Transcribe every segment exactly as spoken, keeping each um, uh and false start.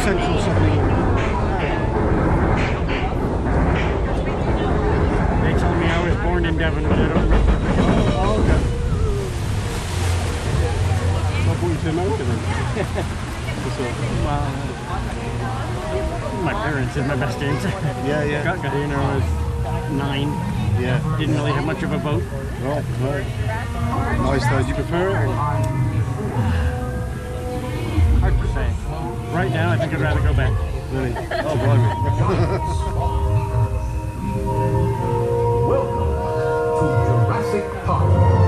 central submarine. They told me I was born in Devon, but I don't remember. Oh, okay. I brought you to America then. Well, my parents is my best answer. Yeah, yeah. Got, got here when I was nine. Yeah. Didn't really have much of a boat. Right, right. Nice though. Do you prefer it? Or? Hard to say. Right now, I think I'd rather go back. Really? Oh, blimey. Welcome to Jurassic Park.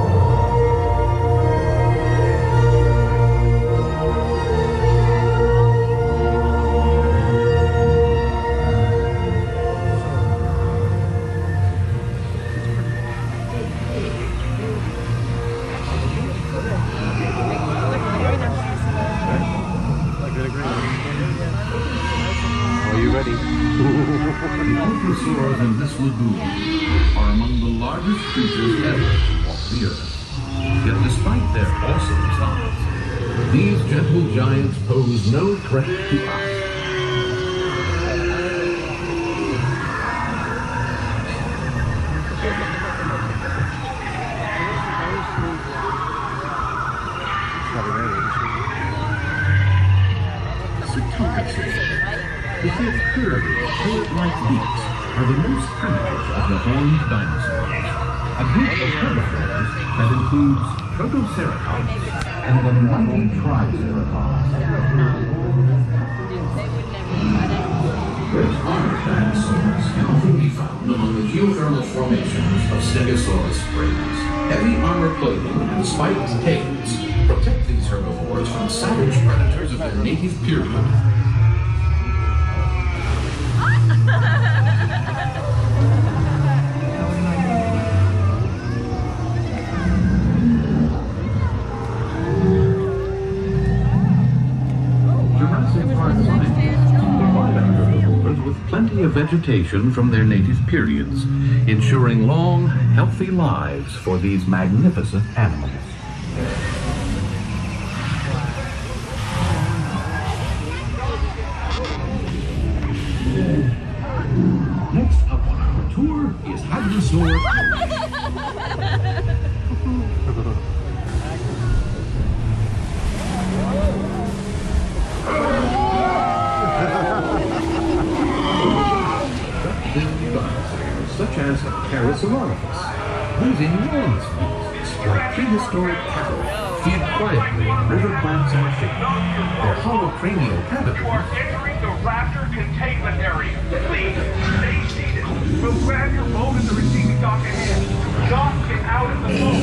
The ultrasaurs in this lagoon are among the largest creatures ever to walk the earth. Yet despite their awesome size, these gentle giants pose no threat to us. With their curved, turret-like beaks, are the most primitive of the horned dinosaurs. A group of herbivores that includes Protoceratops and the mighty Triceratops. Great armored dinosaurs can often be found among the geothermal formations of Stegosaurus springs. Heavy armor clothing and spiked tails protect these herbivores from savage predators of their native period. Jurassic Park scientists provide our herbivores with plenty of vegetation from their native periods, ensuring long, healthy lives for these magnificent animals. Next up on our tour is Hadrosaur. Dinosaurs such as Parasaurolophus, whose enormous beasts, like prehistoric cattle, feed quietly on river plants and fish. Their hollow cranial cavities entering the raptor containment area. Please stay seated. We'll grab your boat in the receiving dock ahead. Dock is out of the boat.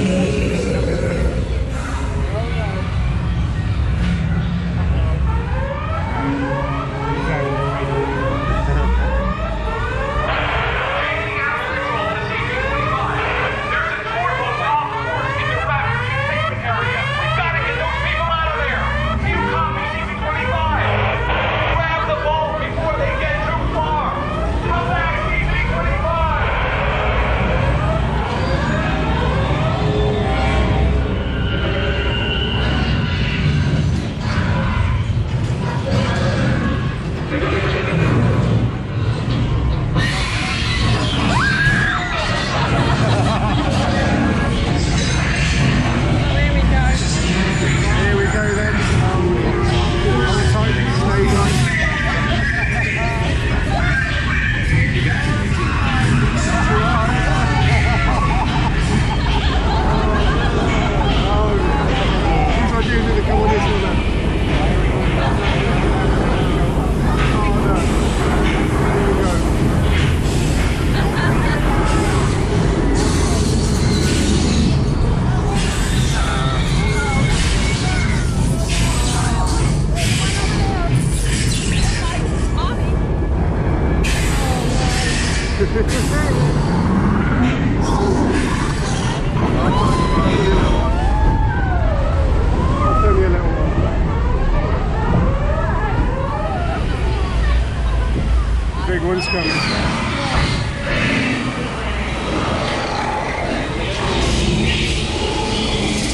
Big one's coming.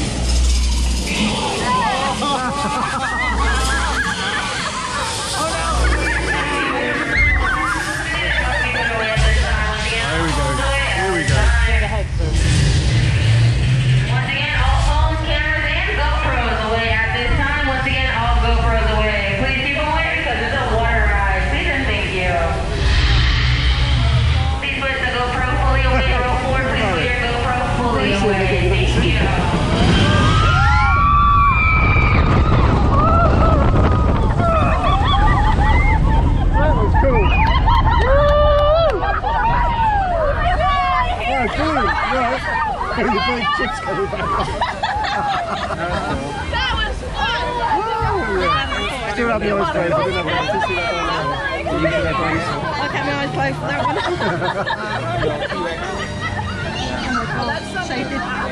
Oh no! didn't have your eyes closed. I didn't have your eyes closed. You should have eyes closed. I kept my eyes closed for that one. Oh my god, that's so good.